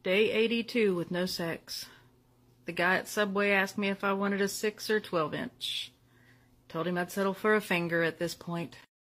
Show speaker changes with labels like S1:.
S1: Day 82 with no sex. The guy at Subway asked me if I wanted a 6 or 12 inch. Told him I'd settle for a finger at this point.